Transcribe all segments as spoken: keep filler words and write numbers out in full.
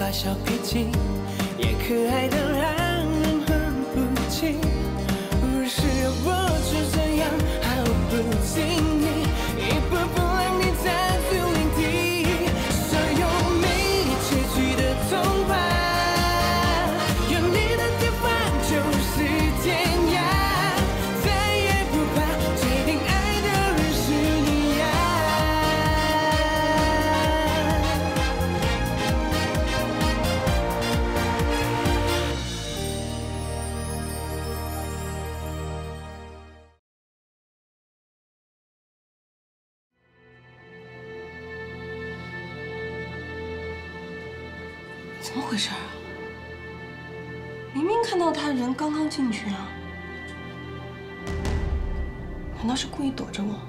耍小脾气，也可爱的让人很不起。如是我是这样毫不经意，一步步让你在最领地，所有没结局的童话，有你的地方就是天涯，再也不怕决定爱的人是你呀。 怎么回事啊？明明看到他人刚刚进去啊，难道是故意躲着我？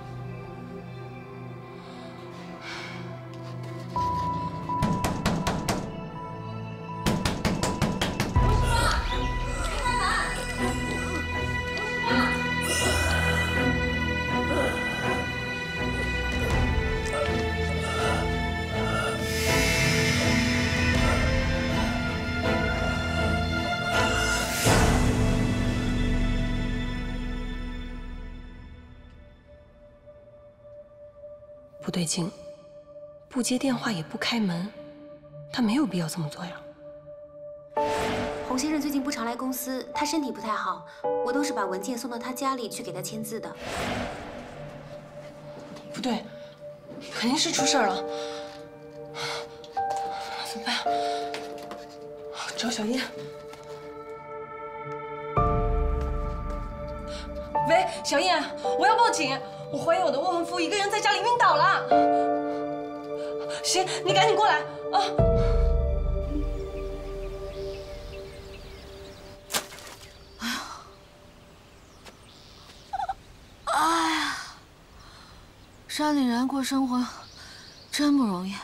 不对劲，不接电话也不开门，他没有必要这么做呀。 洪先生最近不常来公司，他身体不太好，我都是把文件送到他家里去给他签字的。 不对，肯定是出事了，怎么办啊？找小叶。喂，小叶，我要报警！我怀疑我的未婚夫一个人在家里晕倒了。行，你赶紧过来啊！ 哎呀，哎呀，山里人过生活真不容易。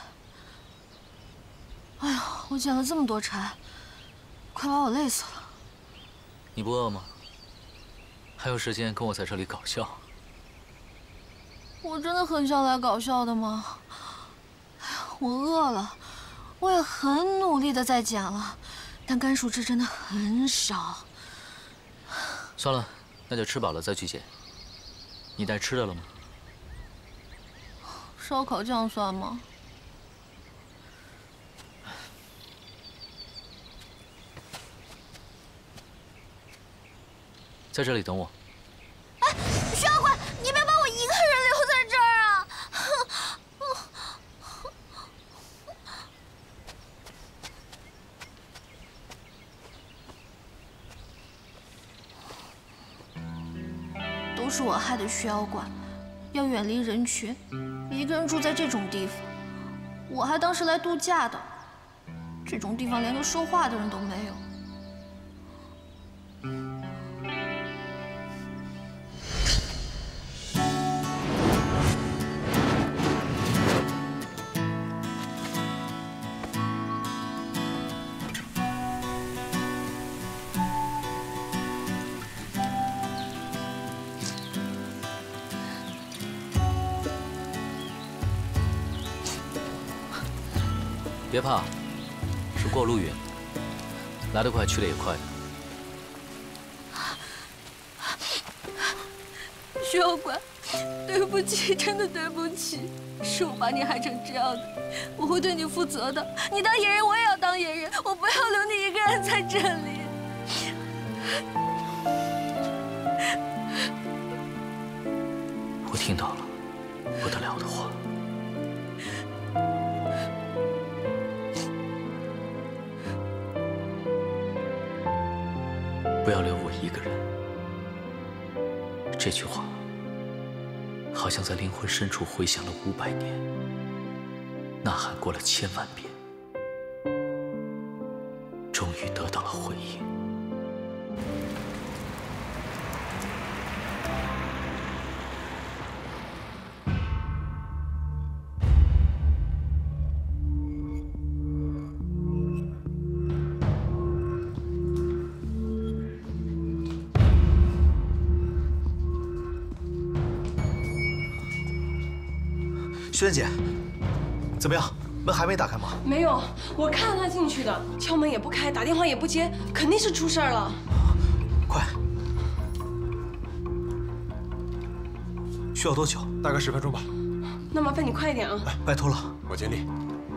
哎呀，我捡了这么多柴，快把我累死了。 你不饿吗？还有时间跟我在这里搞笑？ 我真的很想来搞笑的吗？哎呀，我饿了，我也很努力的在捡了，但干树枝真的很少。 算了，那就吃饱了再去捡。你带吃的了吗？ 烧烤酱算吗？ 在这里等我。 哎，徐小鬼，你别把我一个人留在这儿啊！都是我害的徐小鬼，要远离人群，一个人住在这种地方。我还当是来度假的，这种地方连个说话的人都没有。 别怕，是过路云，来得快，去得也快的。 徐小鬼，对不起，真的对不起，是我把你害成这样的，我会对你负责的。你当野人，我也要当野人，我不要留你一个人在这里。 我听到了不得了的话。不要留我一个人。这句话好像在灵魂深处回响了五百年，呐喊过了千万遍，终于得到了回应。 轩姐，怎么样？ 门还没打开吗？ 没有，我看到他进去的，敲门也不开，打电话也不接，肯定是出事儿了。 快！需要多久？ 大概十分钟吧。 那麻烦你快一点啊！ 哎，拜托了， 我尽力。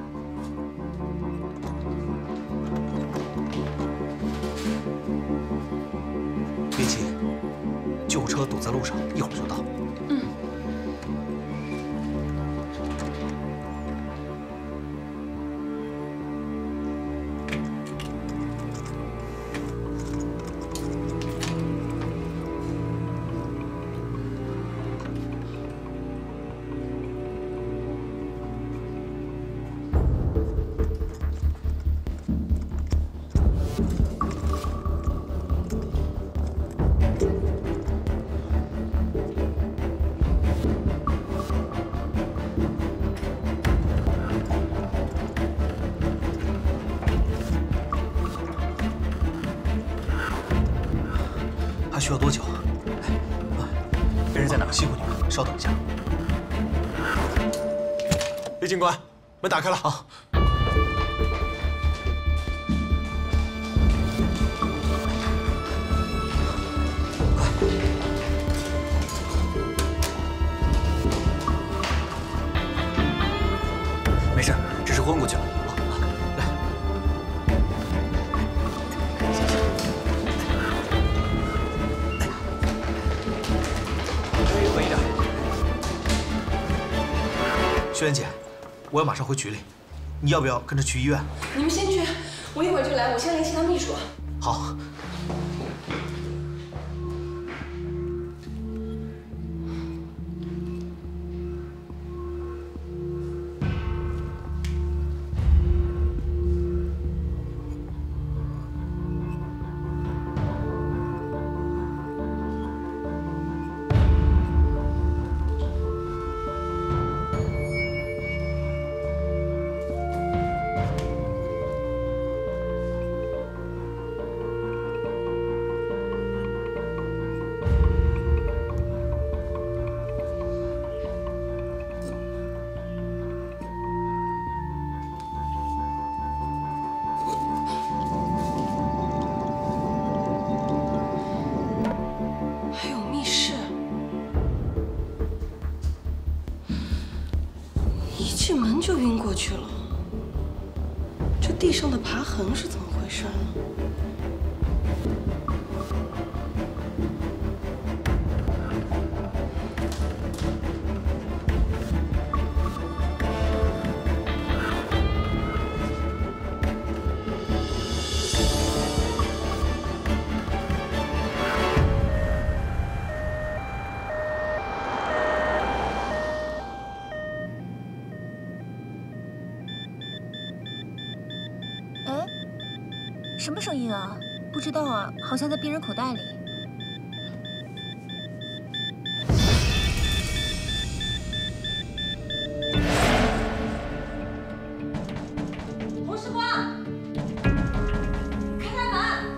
别急，救护车堵在路上，一会儿就到。 嗯。 需要多久？哎，啊，病人在哪？辛苦你们，稍等一下。 李警官，门打开了啊！ 没事，只是昏过去了。啊啊，来。轩辕姐，我要马上回局里，你要不要跟着去医院？ 你们先去，我一会儿就来。我先联系他秘书。 好。 进门就晕过去了，这地上的爬痕是怎么回事呢？ 什么声音啊？不知道啊，好像在病人口袋里。 洪师光，开开门！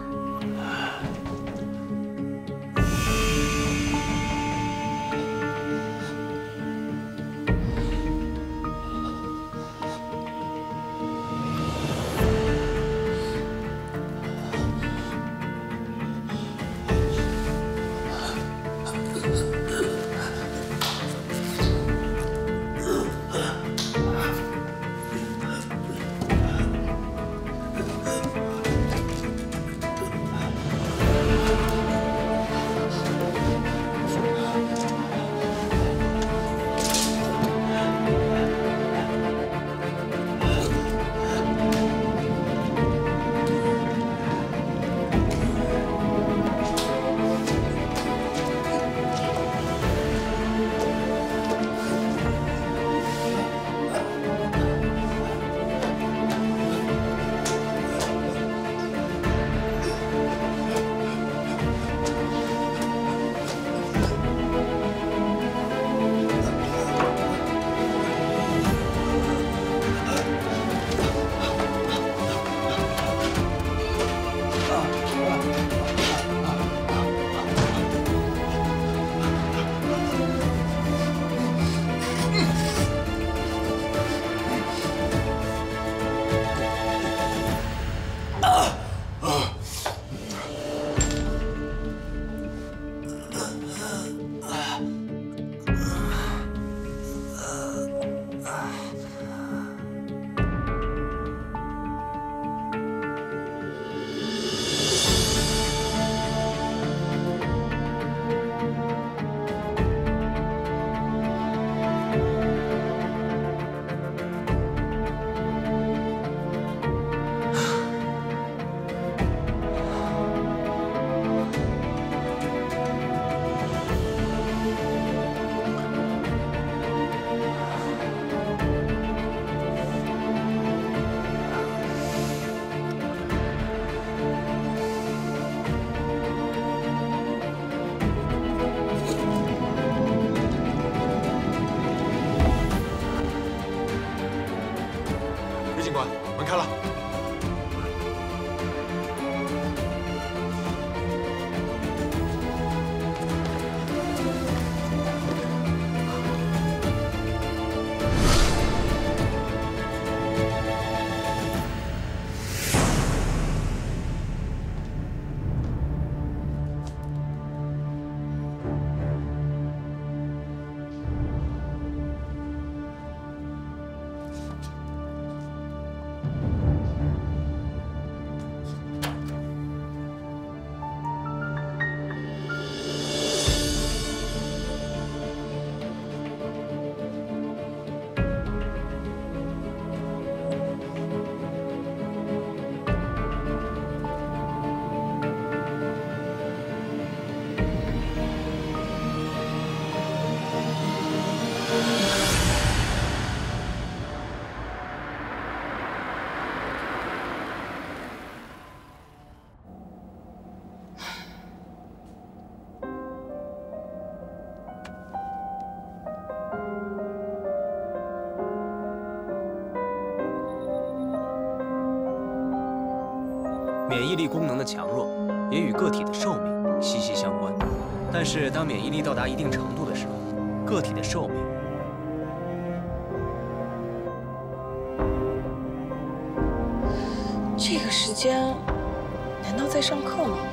开了。 免疫力功能的强弱也与个体的寿命息息相关，但是当免疫力到达一定程度的时候，个体的寿命…… 这个时间，难道在上课吗？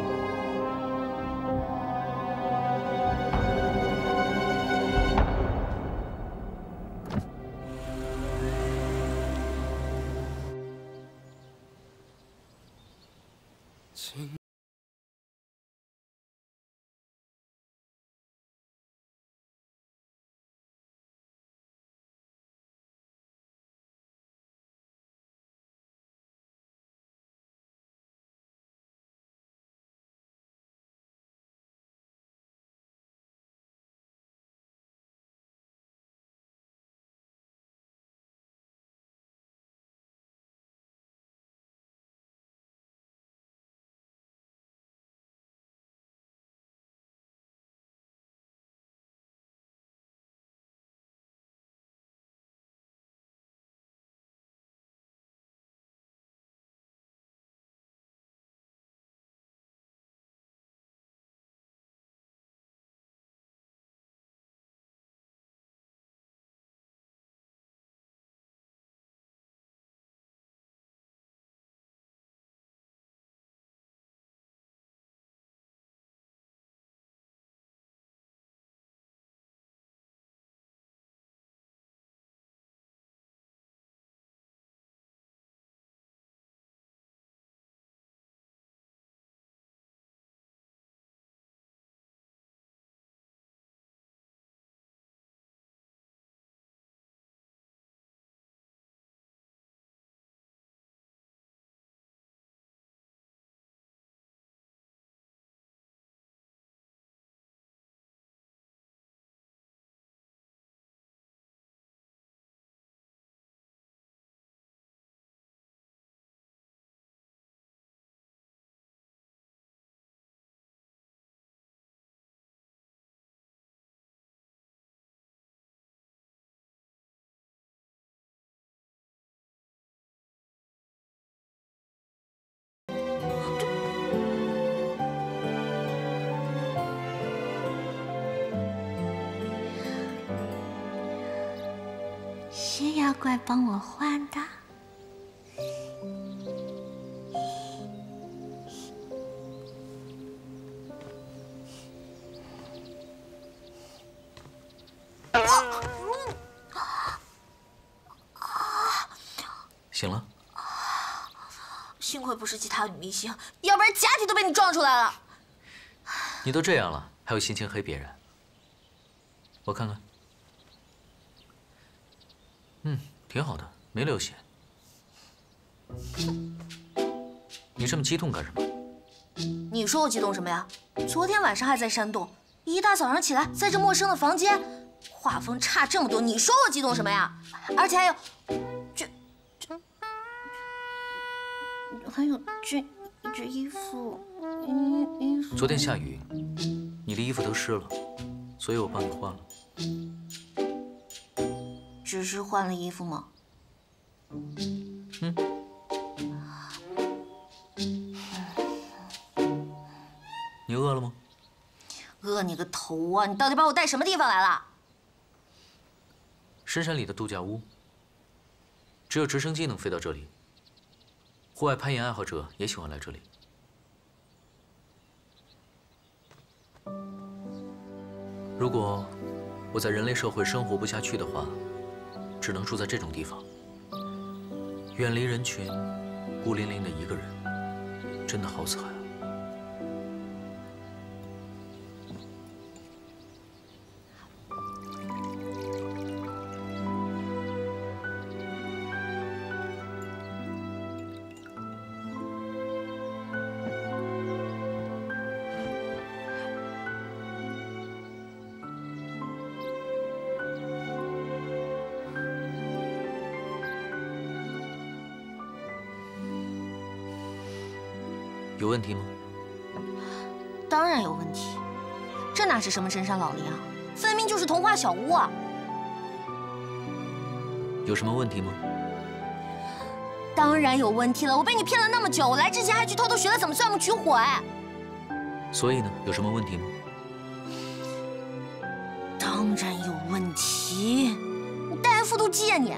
是妖怪帮我画的。 醒了？ 幸亏不是其他女明星，要不然假体都被你撞出来了。 你都这样了，还有心情黑别人？我看看。 嗯，挺好的，没流血。你这么激动干什么？ 你说我激动什么呀？昨天晚上还在山洞，一大早上起来，在这陌生的房间，画风差这么多，你说我激动什么呀？而且还有，这这，还有这这衣服，衣衣服。 昨天下雨，你的衣服都湿了，所以我帮你换了。 只是换了衣服吗？ 嗯。 饿了吗？ 饿你个头啊！你到底把我带什么地方来了？ 深山里的度假屋，只有直升机能飞到这里。户外攀岩爱好者也喜欢来这里。如果我在人类社会生活不下去的话，只能住在这种地方，远离人群，孤零零的一个人，真的好惨啊！ 有问题吗？ 当然有问题，这哪是什么深山老林啊，分明就是童话小屋啊！ 有什么问题吗？ 当然有问题了，我被你骗了那么久，我来之前还去偷偷学了怎么钻木取火哎。 所以呢，有什么问题吗？ 当然有问题，你带人复读机呀你！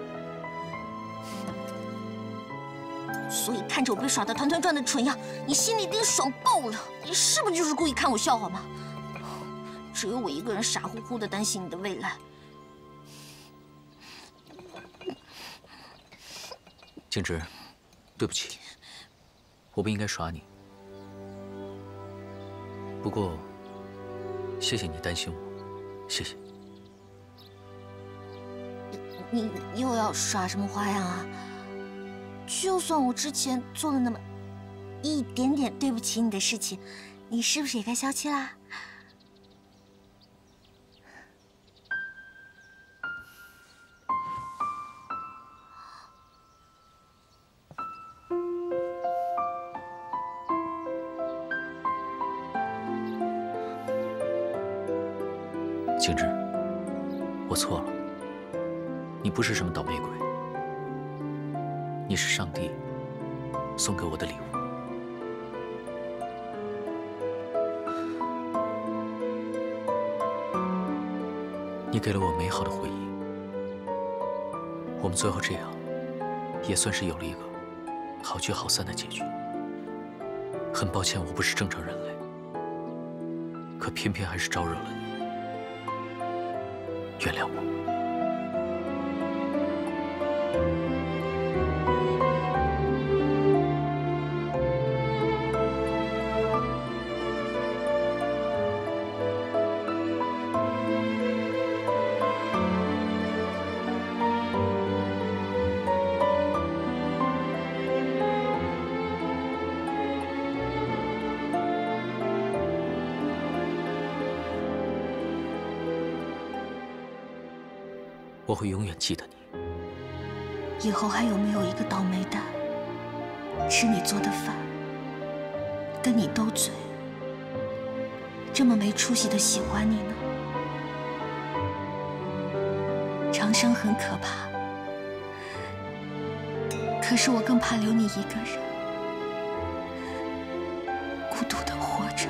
所以看着我被耍得团团转的蠢样，你心里一定爽爆了。你是不是就是故意看我笑话吗？只有我一个人傻乎乎的担心你的未来。 静之，对不起，我不应该耍你。不过，谢谢你担心我，谢谢。 你又要耍什么花样啊？ 就算我之前做了那么一点点对不起你的事情，你是不是也该消气啦？ 静之，我错了，你不是什么倒霉鬼。 你是上帝送给我的礼物。你给了我美好的回忆。我们最后这样，也算是有了一个好聚好散的结局。很抱歉，我不是正常人类，可偏偏还是招惹了你。原谅我。 我会永远记得你。 以后还有没有一个倒霉蛋吃你做的饭，跟你斗嘴，这么没出息的喜欢你呢？长生很可怕，可是我更怕留你一个人，孤独的活着。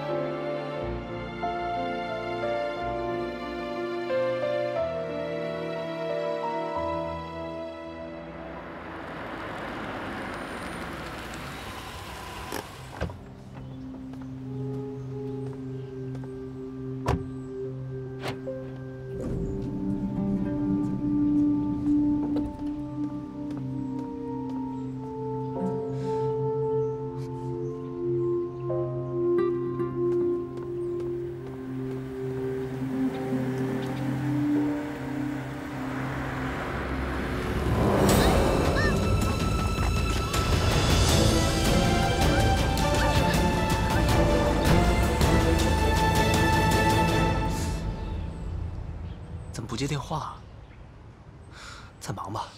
怎么不接电话？在忙吧？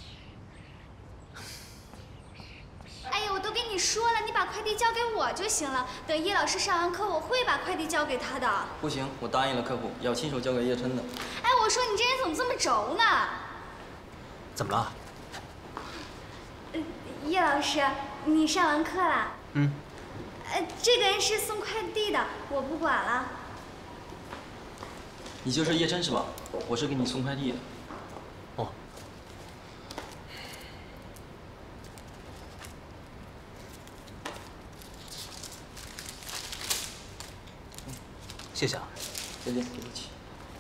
哎呀，我都跟你说了，你把快递交给我就行了。等叶老师上完课，我会把快递交给他的。 不行，我答应了客户，要亲手交给叶琛的。 哎，我说你这人怎么这么轴呢？ 怎么了？ 呃，叶老师，你上完课啦？ 嗯。 呃，这个人是送快递的，我不管了。 你就是叶琛是吧？我是给你送快递的。 哦。 谢谢啊。 再见，对不起。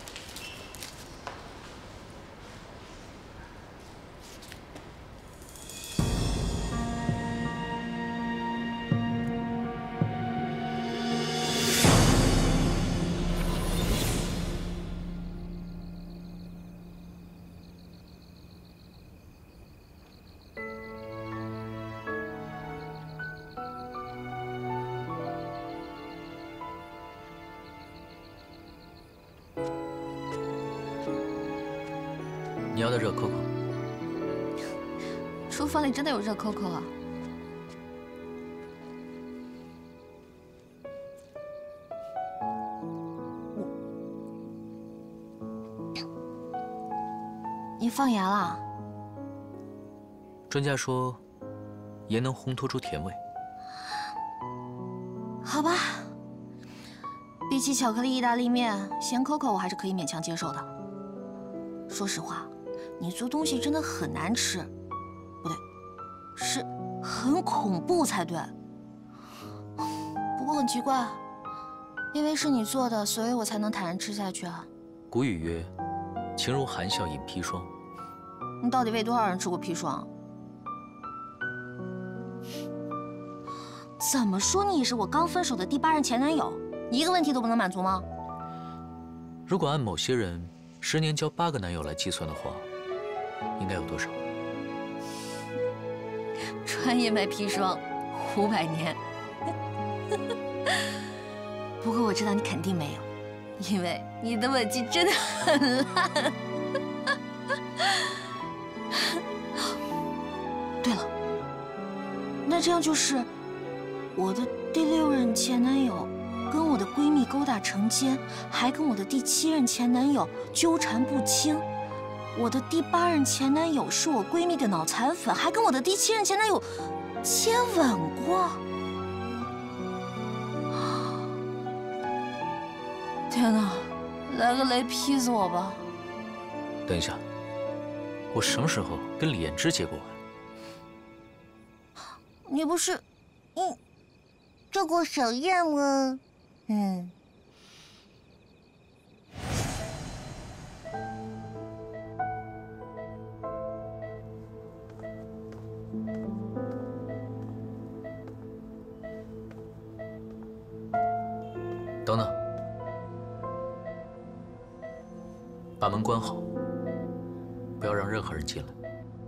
你要的热 Coco， 厨房里真的有热 Coco 啊！你放盐了？ 专家说，盐能烘托出甜味。 好吧，比起巧克力意大利面，咸 Coco 我还是可以勉强接受的。说实话。 你做东西真的很难吃，不对，是很恐怖才对。不过很奇怪，因为是你做的，所以我才能坦然吃下去啊。 古语曰：“情如含笑饮砒霜。” 你到底喂多少人吃过砒霜？怎么说你也是我刚分手的第八任前男友，一个问题都不能满足吗？ 如果按某些人十年交八个男友来计算的话。 应该有多少？ 专业卖砒霜，五百年。不过我知道你肯定没有，因为你的吻技真的很烂。对了，那这样就是我的第六任前男友跟我的闺蜜勾搭成奸，还跟我的第七任前男友纠缠不清。 我的第八任前男友是我闺蜜的脑残粉，还跟我的第七任前男友接吻过。天哪，来个雷劈死我吧！ 等一下，我什么时候跟李彦之结过吻？ 你不是，嗯，做过手验吗？嗯。 等等，把门关好，不要让任何人进来。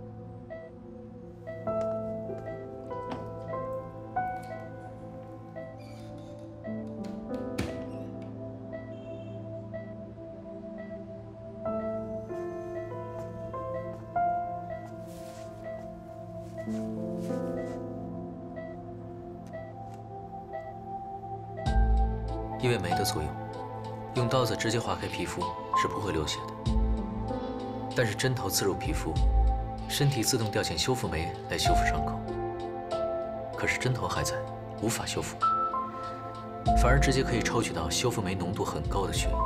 因为酶的作用，用刀子直接划开皮肤是不会流血的。但是针头刺入皮肤，身体自动调遣修复酶来修复伤口。可是针头还在，无法修复，反而直接可以抽取到修复酶浓度很高的血液。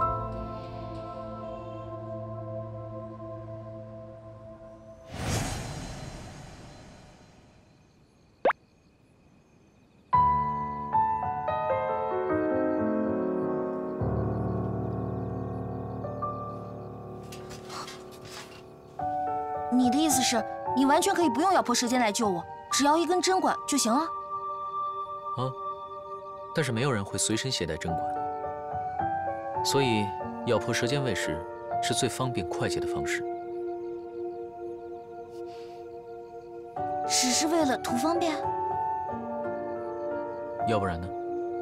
你的意思是，你完全可以不用咬破舌尖来救我，只要一根针管就行了？ 啊，但是没有人会随身携带针管，所以咬破舌尖喂食是最方便快捷的方式。 只是为了图方便？ 要不然呢？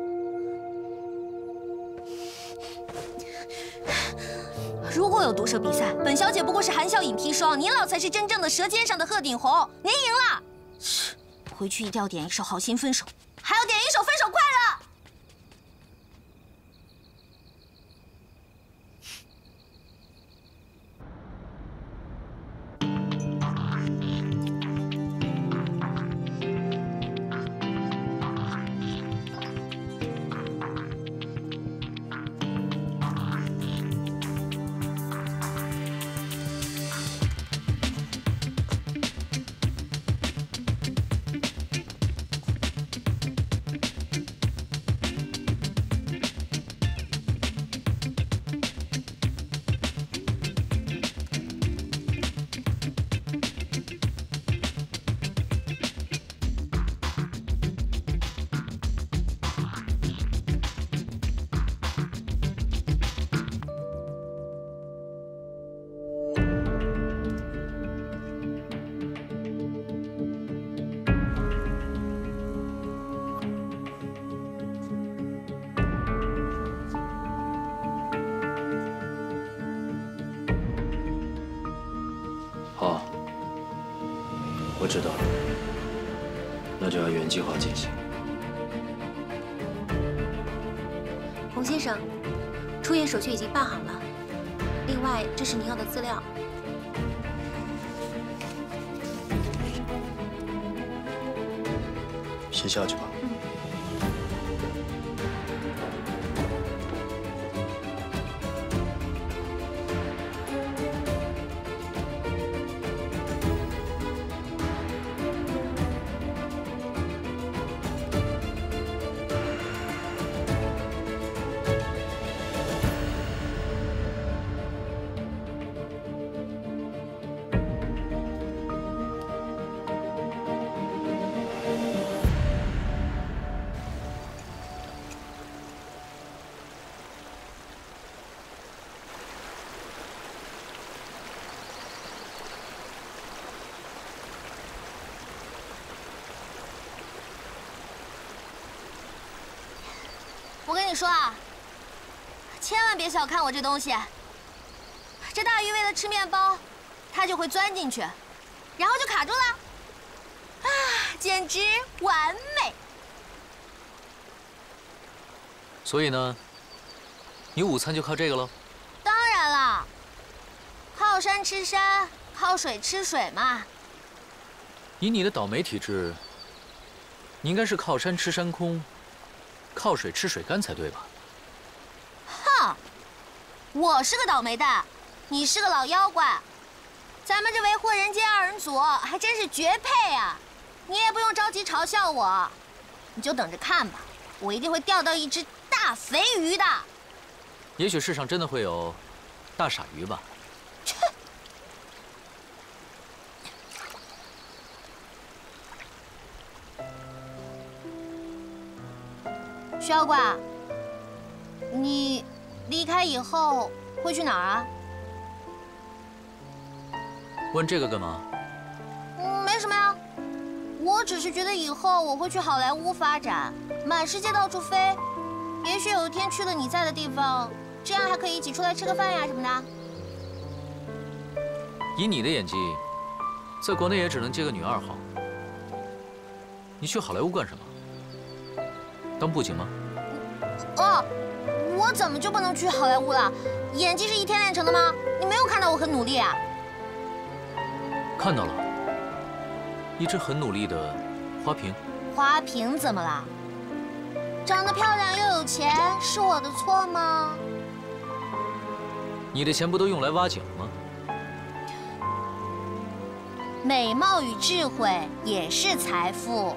如果有毒舌比赛，本小姐不过是含笑饮砒霜，您老才是真正的舌尖上的鹤顶红，您赢了。回去一定要点一首《好心分手》，还要点一首《分手快乐》。 好，我知道了，那就要原计划进行。 洪先生，出院手续已经办好了。另外，这是您要的资料。 先下去吧。 我跟你说啊，千万别小看我这东西。这大鱼为了吃面包，它就会钻进去，然后就卡住了。啊，简直完美！ 所以呢，你午餐就靠这个喽？ 当然了，靠山吃山，靠水吃水嘛。 以你的倒霉体质，你应该是靠山吃山空。 靠水吃水干才对吧？ 哼，我是个倒霉蛋，你是个老妖怪，咱们这为祸人间二人组还真是绝配啊！你也不用着急嘲笑我，你就等着看吧，我一定会钓到一只大肥鱼的。 也许世上真的会有大傻鱼吧。 切！徐妖怪，你离开以后会去哪儿啊？ 问这个干嘛？ 嗯，没什么呀，我只是觉得以后我会去好莱坞发展，满世界到处飞，也许有一天去了你在的地方，这样还可以一起出来吃个饭呀什么的。 以你的演技，在国内也只能接个女二号。你去好莱坞干什么？ 当布景吗？ 哦，我怎么就不能去好莱坞了？演技是一天练成的吗？你没有看到我很努力啊？ 看到了，一只很努力的花瓶。 花瓶怎么了？长得漂亮又有钱，是我的错吗？ 你的钱不都用来挖井吗？ 美貌与智慧也是财富。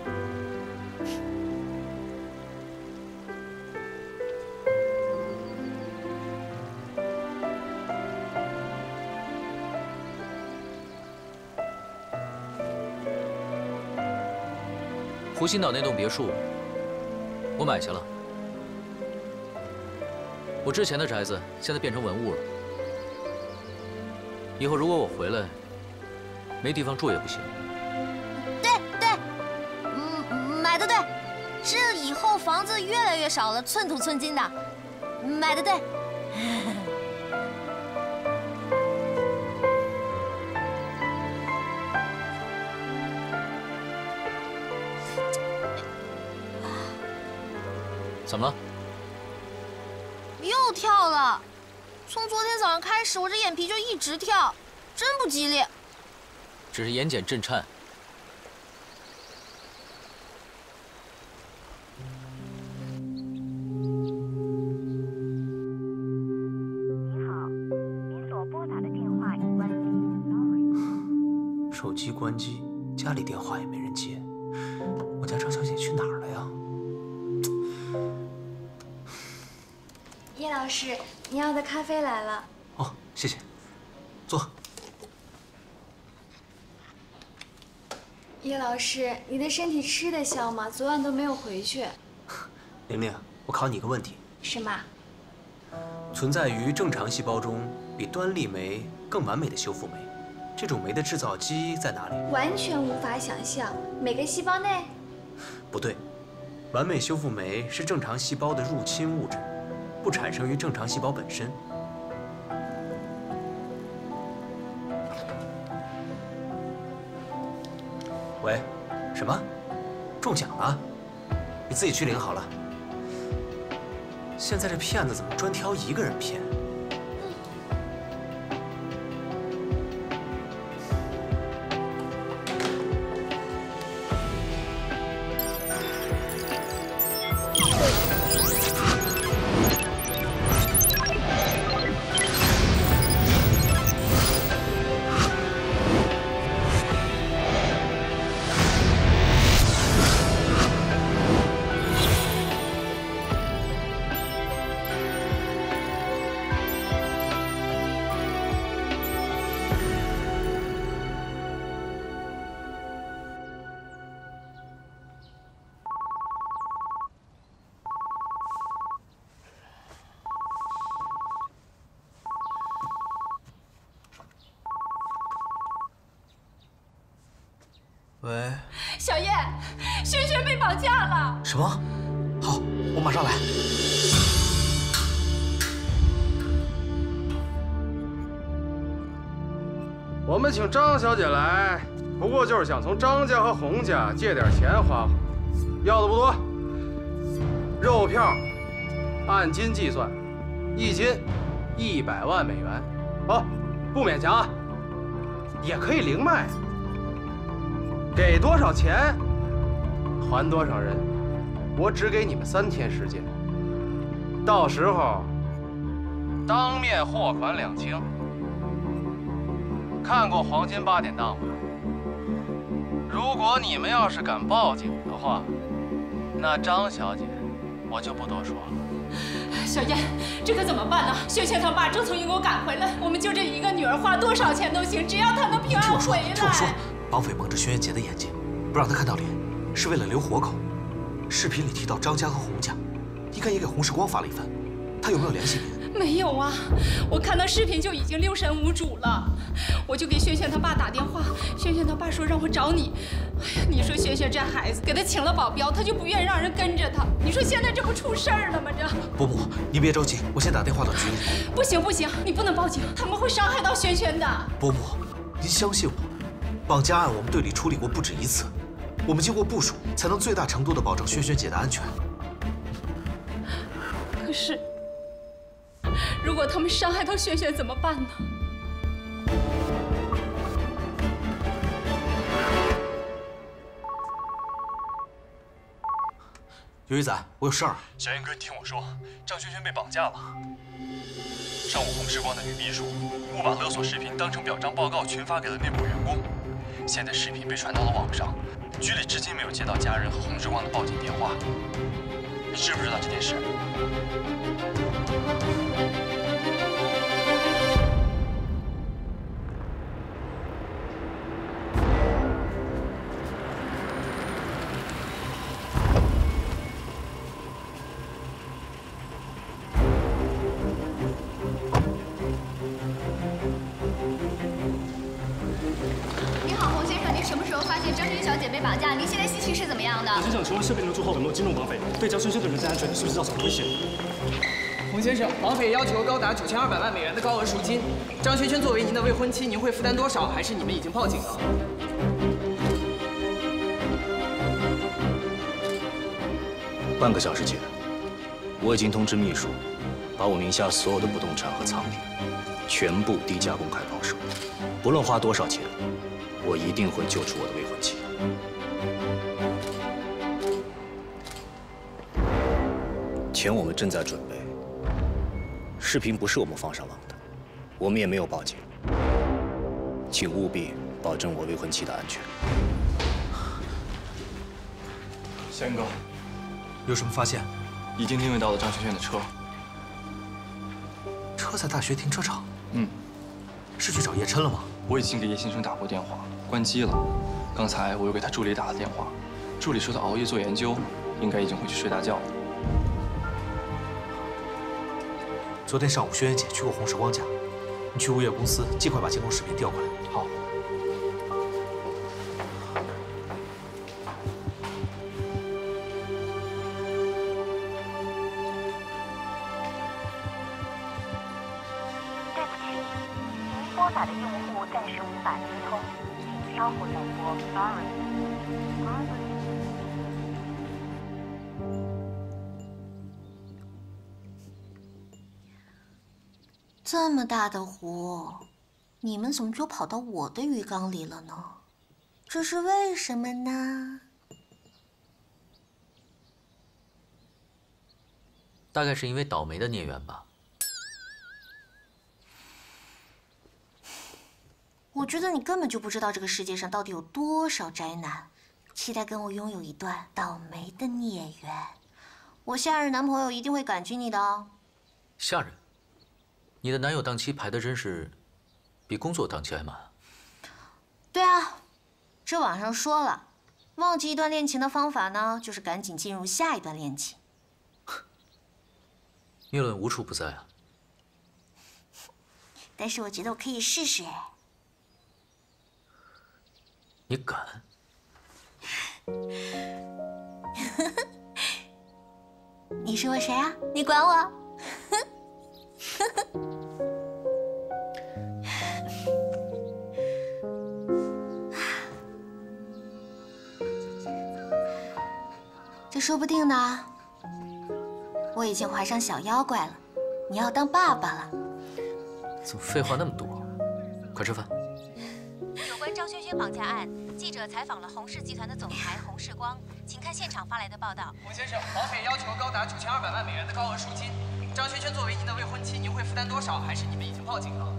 湖心岛那栋别墅，我买下了。我之前的宅子现在变成文物了。以后如果我回来，没地方住也不行。 对对，嗯，买的对。这以后房子越来越少了，寸土寸金的，买的对。 怎么了？ 又跳了！从昨天早上开始，我这眼皮就一直跳，真不吉利。 只是眼睑震颤。 你好，您所拨打的电话已关机。 手机关机，家里电话也没人接，我家张小姐去哪儿了呀？ 叶老师，你要的咖啡来了。 哦，谢谢。坐。 叶老师，你的身体吃得消吗？昨晚都没有回去。 玲玲，我考你一个问题。 是吗？ 存在于正常细胞中比端粒酶更完美的修复酶，这种酶的制造基在哪里？ 完全无法想象。每个细胞内？ 不对，完美修复酶是正常细胞的入侵物质。 不产生于正常细胞本身。 喂，什么？中奖了？你自己去领好了。现在这骗子怎么专挑一个人骗？喂， 小叶，轩轩被绑架了。 什么？好，我马上来。 我们请张小姐来，不过就是想从张家和洪家借点钱花花，要的不多。肉票按斤计算，一斤一百万美元。哦，不勉强啊，也可以零卖。 给多少钱，还多少人。我只给你们三天时间，到时候当面货款两清。看过《黄金八点档》吗？如果你们要是敢报警的话，那张小姐我就不多说了。 小燕，这可怎么办呢？轩轩他爸正从英国赶回来，我们就这一个女儿，花多少钱都行，只要她能平安回来。 听我说。 绑匪蒙着轩辕杰的眼睛，不让他看到脸，是为了留活口。视频里提到张家和洪家，应该也给洪世光发了一份。他有没有联系你？ 没有啊，我看到视频就已经六神无主了。我就给轩轩他爸打电话，轩轩他爸说让我找你。哎呀，你说轩轩这孩子，给他请了保镖，他就不愿意让人跟着他。你说现在这不出事儿了吗？这伯母，你别着急，我先打电话到局里。 不行不行，你不能报警，他们会伤害到轩轩的。 伯母，您相信我。 绑架案我们队里处理过不止一次，我们经过部署，才能最大程度地保证轩轩姐的安全。 可是，如果他们伤害到轩轩怎么办呢？ 游鱼仔，我有事儿。 小燕哥，你听我说，张轩轩被绑架了。上午洪世光的女秘书误把勒索视频当成表彰报告群发给了内部员工。 现在视频被传到了网上，局里至今没有接到家人和洪世光的报警电话。你知不知道这件事？ 先生，请问视频流出后有没有惊动绑匪？对张轩轩的人身安全是不是造成了威胁？ 洪先生，绑匪要求高达九千二百万美元的高额赎金。张轩轩作为您的未婚妻，您会负担多少？还是你们已经报警了？ 半个小时前，我已经通知秘书，把我名下所有的不动产和藏品全部低价公开抛售，不论花多少钱，我一定会救出我的未婚妻。 钱我们正在准备，视频不是我们放上网的，我们也没有报警，请务必保证我未婚妻的安全。 小燕哥， 有什么发现？ 已经定位到了张轩轩的车， 车在大学停车场。 嗯， 是去找叶琛了吗？ 我已经给叶先生打过电话，关机了。刚才我又给他助理打了电话，助理说他熬夜做研究，应该已经回去睡大觉了。 昨天上午，轩辕姐去过洪世光家，你去物业公司尽快把监控视频调过来。 好。 对不起，您拨打的用户暂时无法接通，请稍后再拨 ，sorry。 这么大的湖，你们怎么就跑到我的鱼缸里了呢？这是为什么呢？ 大概是因为倒霉的孽缘吧。 我觉得你根本就不知道这个世界上到底有多少宅男，期待跟我拥有一段倒霉的孽缘。我下任男朋友一定会感激你的哦。 下任，你的男友档期排的真是比工作档期还满。 对啊，这网上说了，忘记一段恋情的方法呢，就是赶紧进入下一段恋情。 谬论无处不在啊。 但是我觉得我可以试试。 你敢？ 你是我谁啊？你管我？这说不定呢。我已经怀上小妖怪了，你要当爸爸了。 怎么废话那么多？快吃饭。 有关张轩轩绑架案，记者采访了洪氏集团的总裁洪世光，请看现场发来的报道。 洪先生，绑匪要求高达九千二百万美元的高额赎金，张轩轩作为您的未婚妻，您会负担多少？还是你们已经报警了？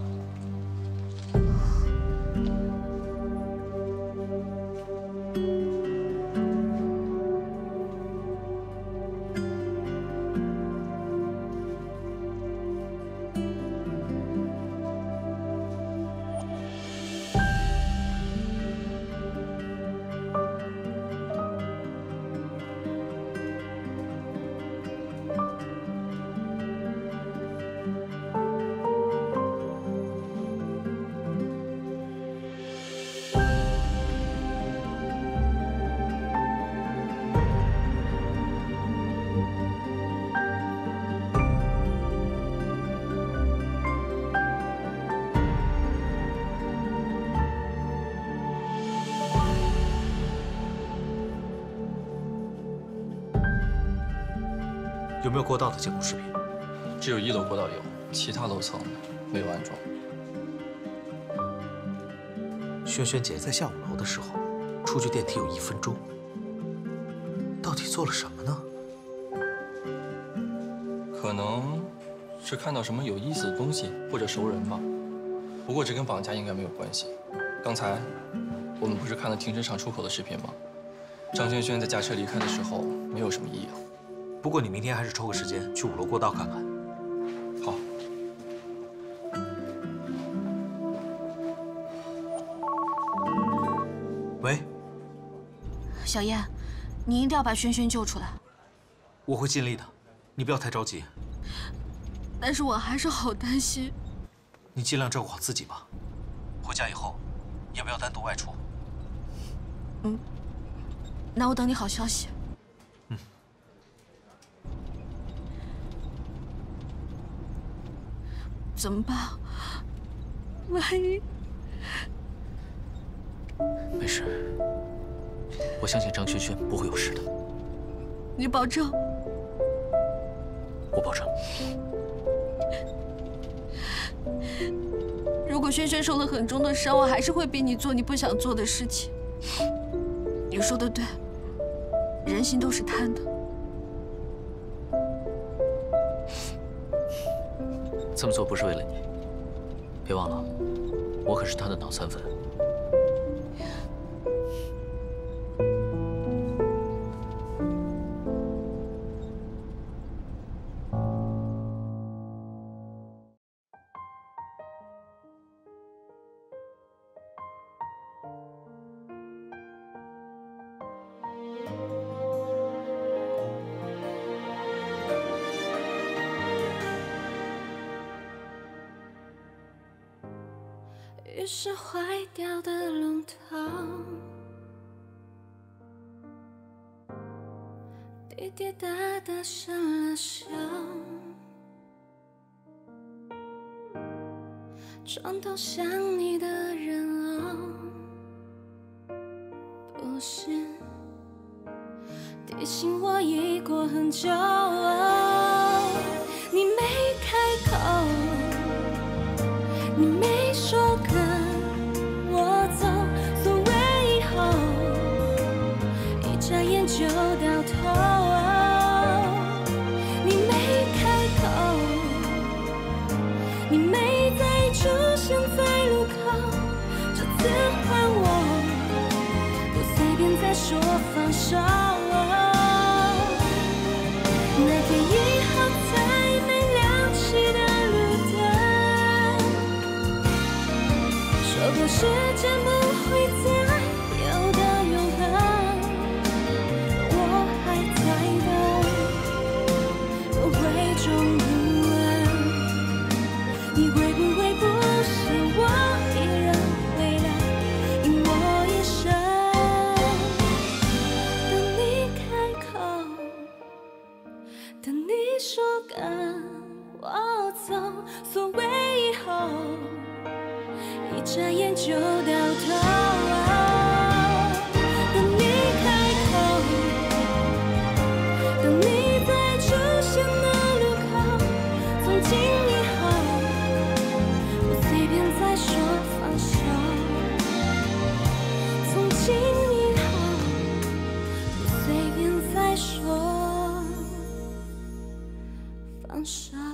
有没有过道的监控视频？ 只有一楼过道有，其他楼层没有安装。 轩轩姐在下五楼的时候，出去电梯有一分钟，到底做了什么呢？ 可能是看到什么有意思的东西，或者熟人吧。不过这跟绑架应该没有关系。刚才我们不是看了停车场出口的视频吗？张轩轩在驾车离开的时候没有什么异样。 不过你明天还是抽个时间去五楼过道看看。 好。 喂， 小燕，你一定要把轩轩救出来。 我会尽力的，你不要太着急。 但是我还是好担心。 你尽量照顾好自己吧。回家以后，也不要单独外出。 嗯，那我等你好消息。 嗯。 怎么办？万一…… 没事，我相信张轩轩不会有事的。 你保证？ 我保证。 如果轩轩受了很重的伤，我还是会逼你做你不想做的事情。你说的对，人心都是贪的。 这么做不是为了你，别忘了，我可是他的脑残粉。 于是坏掉的龙头，滴滴答答生了锈，床头想你的人偶， 事，提醒我已过很久。哦，你没开口，你没说跟我走，所谓以后，一眨眼就到头。哦，你没开口，你没再出现在路口，这次换我不随便再说放手。那天以后才没亮起的路灯，说过时间不会再有的永恒，我还在等，我会终不问，你会不会不是我一人回来，因我一生等你开口，等你说跟我走，所谓以后，一眨眼就到头。等你开口，等你再出现的路口，从今以后，不随便再说放手。从今以后，不随便再说放手。